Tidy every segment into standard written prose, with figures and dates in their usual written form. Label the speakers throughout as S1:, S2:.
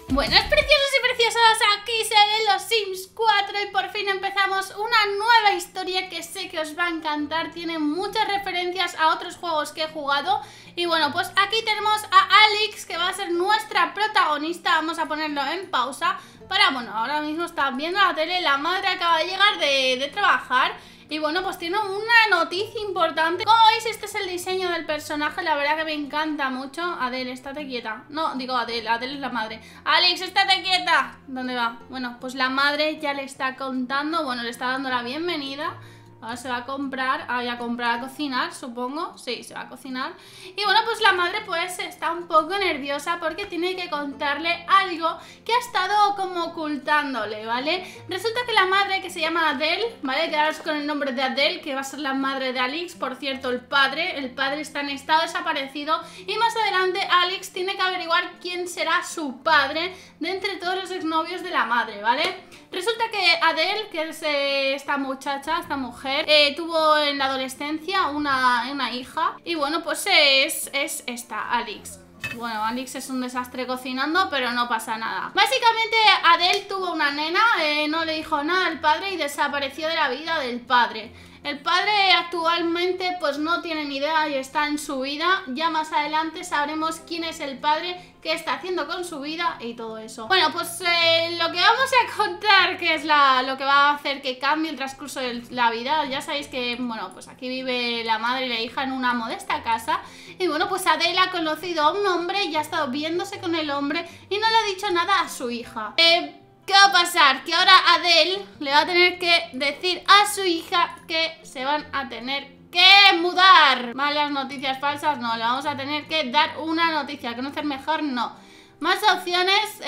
S1: Buenos preciosos y preciosas, aquí salen los Sims 4 y por fin empezamos una nueva historia que sé que os va a encantar. Tiene muchas referencias a otros juegos que he jugado. Y bueno, pues aquí tenemos a Alex, que va a ser nuestra protagonista. Vamos a ponerlo en pausa para, bueno, ahora mismo está viendo la tele. La madre acaba de llegar de trabajar. Y bueno, pues tiene una noticia importante. Como veis, este es el diseño del personaje. La verdad que me encanta mucho. Adele, estate quieta. No, digo Adele, Adele es la madre. Alex, estate quieta. ¿Dónde va? Bueno, pues la madre ya le está contando. Bueno, le está dando la bienvenida. Ahora se va a comprar, a cocinar, supongo. Sí, se va a cocinar. Y bueno, pues la madre pues está un poco nerviosa porque tiene que contarle algo que ha estado como ocultándole, ¿vale? Resulta que la madre, que se llama Adele, ¿vale? Quedaros con el nombre de Adele, que va a ser la madre de Alex. Por cierto, el padre está en estado desaparecido. Y más adelante Alex tiene que averiguar quién será su padre de entre todos los exnovios de la madre, ¿vale? Resulta que Adele, que es esta muchacha, esta mujer, tuvo en la adolescencia una hija. Y bueno, pues es esta, Alex. Bueno, Alex es un desastre cocinando, pero no pasa nada. Básicamente Adele tuvo una nena, no le dijo nada al padre y desapareció de la vida del padre. El padre actualmente pues no tiene ni idea y está en su vida. Ya más adelante sabremos quién es el padre, qué está haciendo con su vida y todo eso. Bueno, pues lo que vamos a contar, que es lo que va a hacer que cambie el transcurso de la vida. Ya sabéis que, bueno, pues aquí vive la madre y la hija en una modesta casa. Y bueno, pues Adele ha conocido a un hombre y ha estado viéndose con el hombre y no le ha dicho nada a su hija. ¿Qué va a pasar? Que ahora Adele le va a tener que decir a su hija que se van a tener que mudar. Malas noticias falsas, no. Le vamos a tener que dar una noticia. ¿Conocer mejor? No. Más opciones,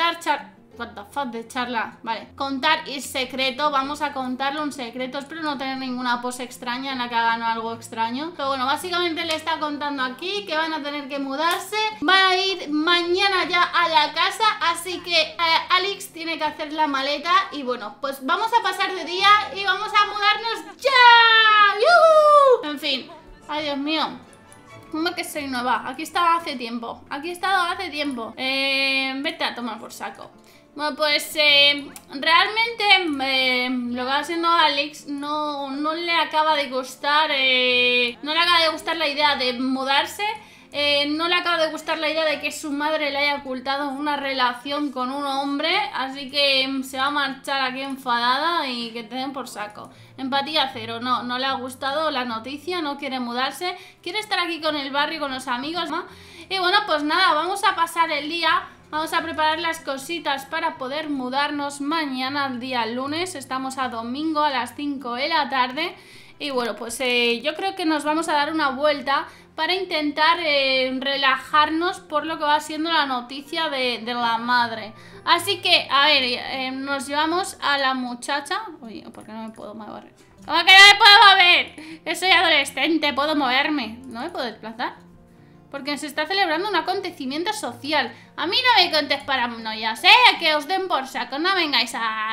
S1: what the fuck de charla. Vale, contar el secreto. Vamos a contarle un secreto. Espero no tener ninguna pose extraña en la que hagan algo extraño. Pero bueno, básicamente le está contando aquí que van a tener que mudarse. Van a ir mañana ya a la casa. Así que Alex tiene que hacer la maleta. Y bueno, pues vamos a pasar de día y vamos a mudarnos ya. ¡Yuhu! En fin, ay Dios mío, ¿cómo que soy nueva? Aquí estaba hace tiempo. Aquí he estado hace tiempo. Vete a tomar por saco. Bueno, pues realmente lo que va haciendo Alex no le acaba de gustar. No le acaba de gustar la idea de mudarse. No le acaba de gustar la idea de que su madre le haya ocultado una relación con un hombre. Así que se va a marchar aquí enfadada y que te den por saco. Empatía cero, no le ha gustado la noticia, no quiere mudarse. Quiere estar aquí con el barrio, con los amigos, ¿no? Y bueno, pues nada, vamos a pasar el día. Vamos a preparar las cositas para poder mudarnos mañana, el día lunes. Estamos a domingo a las 5 de la tarde. Y bueno, pues yo creo que nos vamos a dar una vuelta para intentar relajarnos por lo que va siendo la noticia de la madre. Así que, a ver, nos llevamos a la muchacha. Oye, ¿por qué no me puedo mover? ¿Cómo que no me puedo mover? Que soy adolescente, puedo moverme. ¿No me puedo desplazar? Porque se está celebrando un acontecimiento social. A mí no me contéis paranoias, que os den por saco. No vengáis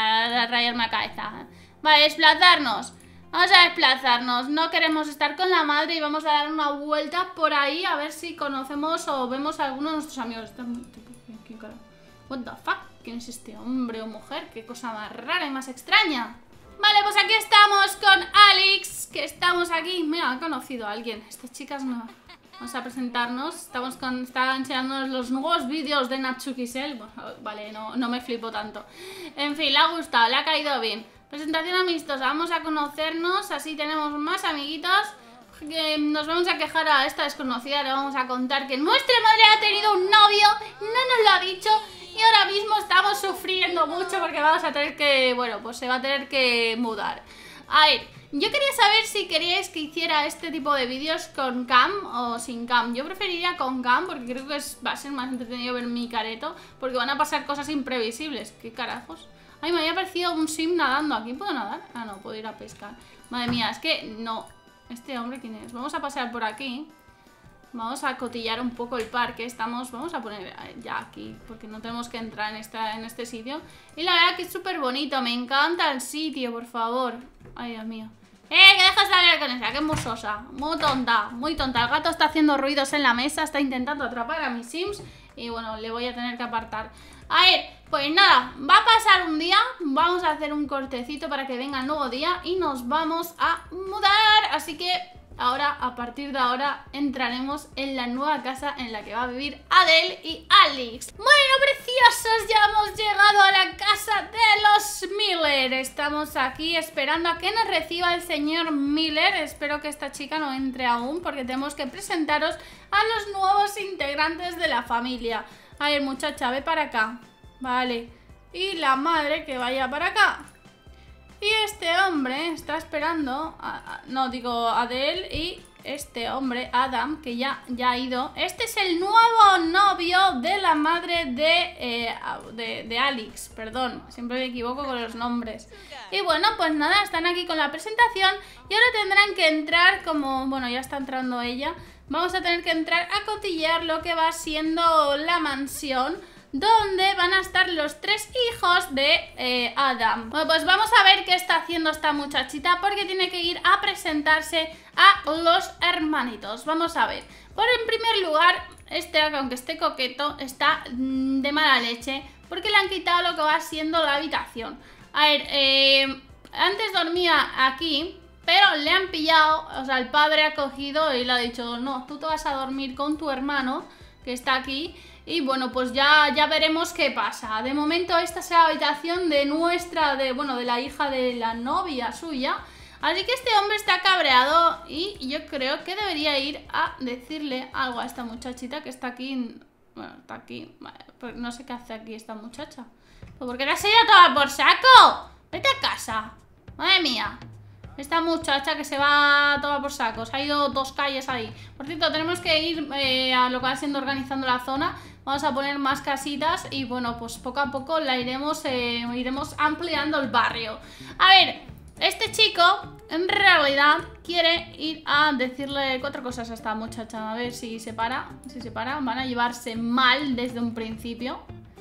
S1: a rayarme la cabeza. Vale, desplazarnos. Vamos a desplazarnos. No queremos estar con la madre y vamos a dar una vuelta por ahí a ver si conocemos o vemos a alguno de nuestros amigos. ¿Quién carajo? What the fuck? ¿Quién es este hombre o mujer? Qué cosa más rara y más extraña. Vale, pues aquí estamos con Alex, que estamos aquí. Mira, han conocido a alguien. Estas chicas no... Vamos a presentarnos. Está enseñándonos los nuevos vídeos de Natsukisel. Bueno, vale, no me flipo tanto. En fin, le ha gustado, le ha caído bien. Presentación amistosa. Vamos a conocernos. Así tenemos más amiguitos. Que nos vamos a quejar a esta desconocida. Le vamos a contar que nuestra madre ha tenido un novio. No nos lo ha dicho. Y ahora mismo estamos sufriendo mucho porque vamos a tener que... Bueno, pues se va a tener que mudar. A ver, yo quería saber si queríais que hiciera este tipo de vídeos con cam o sin cam. Yo preferiría con cam porque creo que va a ser más entretenido ver mi careto, porque van a pasar cosas imprevisibles. ¿Qué carajos? Ay, me había parecido un sim nadando. ¿Aquí puedo nadar? Ah, no, puedo ir a pescar. Madre mía, es que no. ¿Este hombre quién es? Vamos a pasear por aquí. Vamos a cotillar un poco el parque. Vamos a poner ya aquí, porque no tenemos que entrar en este sitio. Y la verdad que es súper bonito. Me encanta el sitio, por favor. Ay, Dios mío. Que dejas de hablar con esa, que es muy sosa. Muy tonta, muy tonta. El gato está haciendo ruidos en la mesa. Está intentando atrapar a mis sims. Y bueno, le voy a tener que apartar. A ver, pues nada, va a pasar un día, vamos a hacer un cortecito para que venga el nuevo día y nos vamos a mudar. Así que ahora, a partir de ahora, entraremos en la nueva casa en la que va a vivir Adele y Alex. Bueno, preciosos, ya hemos llegado a la casa de los Miller. Estamos aquí esperando a que nos reciba el señor Miller. Espero que esta chica no entre aún porque tenemos que presentaros a los nuevos integrantes de la familia. A ver, muchacha, ve para acá. Vale. Y la madre que vaya para acá. Y este hombre está esperando no, digo Adele. Y este hombre, Adam, que ya ha ido. Este es el nuevo novio de la madre de Alex. Perdón, siempre me equivoco con los nombres. Y bueno, pues nada, están aquí con la presentación. Y ahora tendrán que entrar como... Bueno, ya está entrando ella. Vamos a tener que entrar a cotillear lo que va siendo la mansión, donde van a estar los 3 hijos de Adam. Bueno, pues vamos a ver qué está haciendo esta muchachita, porque tiene que ir a presentarse a los hermanitos. Vamos a ver. En primer lugar, aunque esté coqueto, está de mala leche, porque le han quitado lo que va siendo la habitación. A ver, antes dormía aquí, pero le han pillado, o sea, el padre ha cogido y le ha dicho, no, tú te vas a dormir con tu hermano, que está aquí. Y bueno, pues ya veremos qué pasa. De momento esta es la habitación de de la hija de la novia suya. Así que este hombre está cabreado y yo creo que debería ir a decirle algo a esta muchachita que está aquí. Bueno, está aquí. No sé qué hace aquí esta muchacha. ¿Pues por qué la has ido a tomar por saco? Vete a casa. Madre mía. Esta muchacha que se va a tomar por saco. Se ha ido 2 calles ahí. Por cierto, tenemos que ir a lo que va siendo organizando la zona. Vamos a poner más casitas y bueno, pues poco a poco iremos ampliando el barrio. A ver, este chico en realidad quiere ir a decirle 4 cosas a esta muchacha. A ver si se para. Si se para, van a llevarse mal desde un principio.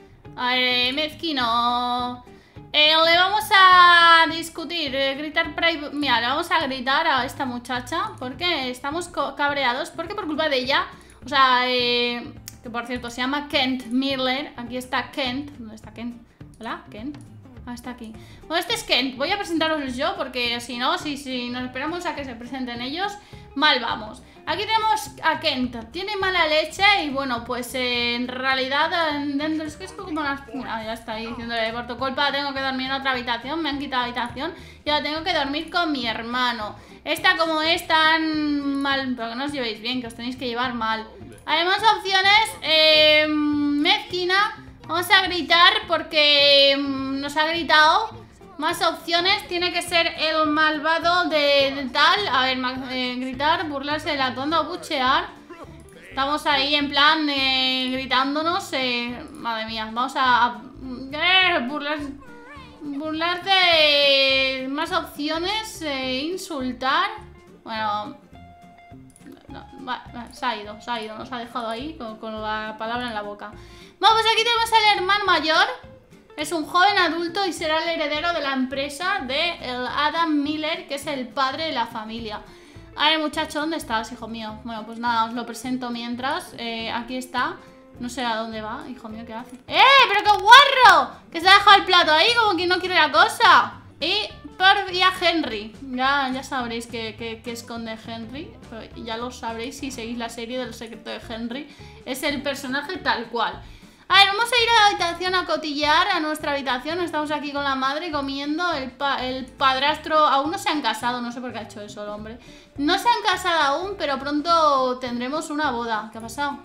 S1: A ver, mezquino. Le vamos a discutir, gritar por ahí. Mira, le vamos a gritar a esta muchacha porque estamos cabreados. Porque por culpa de ella, o sea, que por cierto se llama Kent Miller. Aquí está Kent. ¿Dónde está Kent? Hola, Kent. Ah, está aquí. Bueno, este es Kent. Voy a presentaros yo porque si no, si nos esperamos a que se presenten ellos, mal vamos. Aquí tenemos a Kent. Tiene mala leche y bueno, pues en realidad es que es como una... ya está ahí diciéndole, por tu culpa tengo que dormir en otra habitación. Me han quitado habitación y ahora tengo que dormir con mi hermano. Esta como es tan mal... Pero que no os llevéis bien, que os tenéis que llevar mal. Hay más opciones. Mezquina. Vamos a gritar porque nos ha gritado. Más opciones. Tiene que ser el malvado de tal. A ver, gritar, burlarse de la tonda o buchear. Estamos ahí en plan gritándonos. Madre mía, vamos a burlarse. Más opciones. Insultar. Bueno, se ha ido, nos ha dejado ahí con la palabra en la boca. Vamos, aquí tenemos al hermano mayor. Es un joven adulto y será el heredero de la empresa de Adam Miller, que es el padre de la familia. A ver, muchacho, ¿dónde estás, hijo mío? Bueno, pues nada, os lo presento mientras. Aquí está. No sé a dónde va, hijo mío, ¿qué hace? ¡Pero qué guarro! Que se ha dejado el plato ahí, como que no quiere la cosa. Y a Henry. Ya sabréis que esconde Henry. Pero ya lo sabréis si seguís la serie del secreto de Henry. Es el personaje tal cual. A ver, vamos a ir a la habitación a cotillear, a nuestra habitación. Estamos aquí con la madre comiendo. El padrastro aún no se han casado. No sé por qué ha hecho eso el hombre. No se han casado aún, pero pronto tendremos una boda. ¿Qué ha pasado?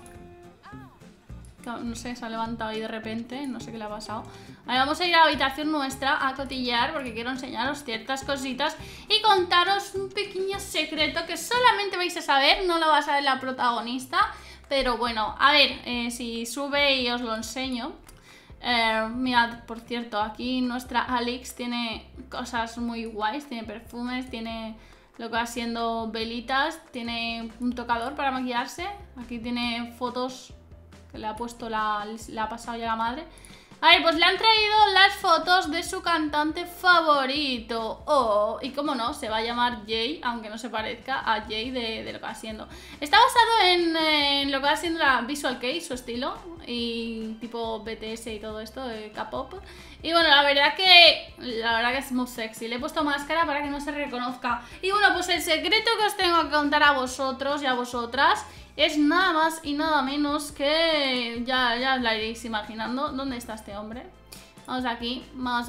S1: No sé, se ha levantado ahí de repente. No sé qué le ha pasado. A ver, vamos a ir a la habitación nuestra a cotillear porque quiero enseñaros ciertas cositas y contaros un pequeño secreto que solamente vais a saber. No lo va a saber la protagonista. Pero bueno, a ver, si sube y os lo enseño. Mirad, por cierto, aquí nuestra Alex tiene cosas muy guays. Tiene perfumes, tiene lo que va siendo velitas. Tiene un tocador para maquillarse. Aquí tiene fotos que le ha puesto le ha pasado ya la madre. A ver, pues le han traído las fotos de su cantante favorito. Oh, y cómo no, se va a llamar Jay, aunque no se parezca a Jay de lo que va siendo. Está basado en lo que va siendo la Visual Kei, su estilo, y tipo BTS y todo esto, de K-pop. Y bueno, la verdad que es muy sexy. Le he puesto máscara para que no se reconozca. Y bueno, pues el secreto que os tengo que contar a vosotros y a vosotras es nada más y nada menos que... Ya os la iréis imaginando. ¿Dónde está este hombre? Vamos aquí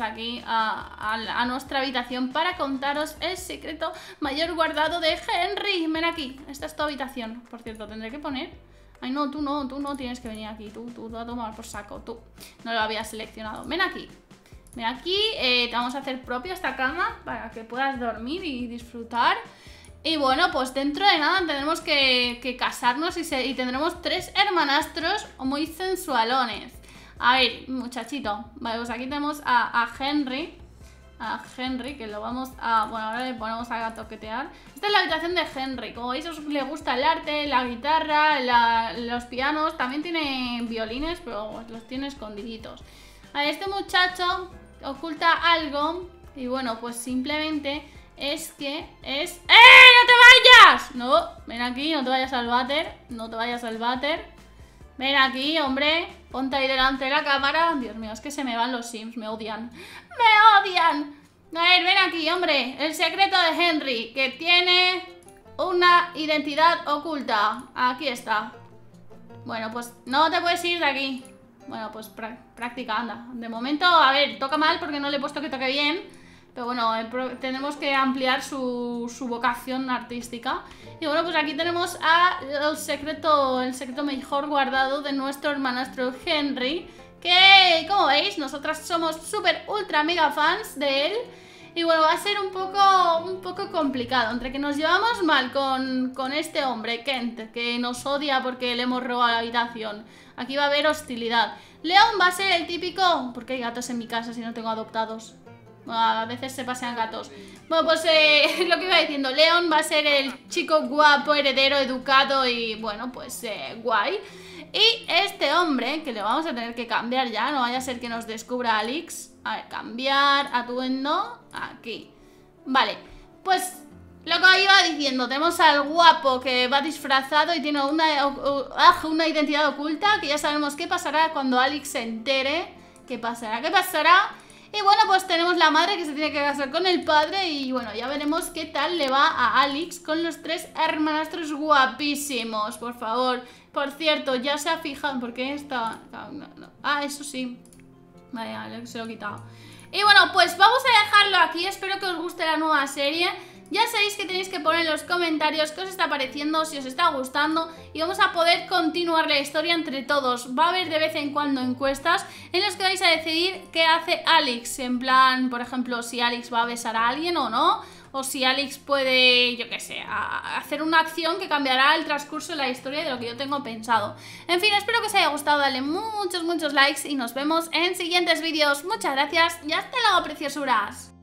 S1: a nuestra habitación para contaros el secreto mayor guardado de Henry. Ven aquí, esta es tu habitación. Por cierto, tendré que poner... Ay, no, tú no tienes que venir aquí. Tú a tomar por saco, tú. No lo había seleccionado. Ven aquí. Ven aquí, te vamos a hacer propio esta cama para que puedas dormir y disfrutar. Y bueno, pues dentro de nada tenemos que casarnos y tendremos 3 hermanastros muy sensualones. A ver, muchachito. Vale, pues aquí tenemos a Henry. A Henry, que lo vamos a... Bueno, ahora le ponemos a toquetear. Esta es la habitación de Henry. Como veis, os le gusta el arte, la guitarra, los pianos. También tiene violines, pero los tiene escondiditos. A ver, este muchacho oculta algo. Y bueno, pues simplemente es que es... ¡Eh! ¡No te vayas! No, ven aquí, no te vayas al váter. No te vayas al váter. Ven aquí, hombre. Ponte ahí delante de la cámara. Dios mío, es que se me van los Sims, me odian. ¡Me odian! A ver, ven aquí, hombre. El secreto de Henry, que tiene una identidad oculta. Aquí está. Bueno, pues no te puedes ir de aquí. Bueno, pues práctica, anda. De momento, a ver, toca mal porque no le he puesto que toque bien. Pero bueno, tenemos que ampliar su vocación artística. Y bueno, pues aquí tenemos el secreto mejor guardado de nuestro hermanastro Henry. Que, como veis, nosotras somos súper ultra mega fans de él. Y bueno, va a ser un poco complicado. Entre que nos llevamos mal con este hombre, Kent, que nos odia porque le hemos robado la habitación. Aquí va a haber hostilidad. Leon va a ser el típico... ¿Por qué hay gatos en mi casa si no tengo adoptados? A veces se pasean gatos. Bueno, pues lo que iba diciendo, Leon va a ser el chico guapo, heredero, educado y bueno, pues guay. Y este hombre, que le vamos a tener que cambiar ya, no vaya a ser que nos descubra Alex. A ver, cambiar, atuendo, aquí. Vale, pues lo que iba diciendo, tenemos al guapo que va disfrazado y tiene una identidad oculta, que ya sabemos qué pasará cuando Alex se entere. ¿Qué pasará? ¿Qué pasará? Y bueno, pues tenemos la madre que se tiene que casar con el padre. Y bueno, ya veremos qué tal le va a Alex con los 3 hermanastros guapísimos. Por favor. Por cierto, ya se ha fijado. ¿Por qué está? No. Ah, eso sí. Vale, Alex se lo he quitado. Y bueno, pues vamos a dejarlo aquí. Espero que os guste la nueva serie. Ya sabéis que tenéis que poner en los comentarios qué os está pareciendo, si os está gustando, y vamos a poder continuar la historia entre todos. Va a haber de vez en cuando encuestas en las que vais a decidir qué hace Alex. En plan, por ejemplo, si Alex va a besar a alguien o no, o si Alex puede, yo qué sé, hacer una acción que cambiará el transcurso de la historia de lo que yo tengo pensado. En fin, espero que os haya gustado, dale muchos likes y nos vemos en siguientes vídeos. Muchas gracias y hasta luego, preciosuras.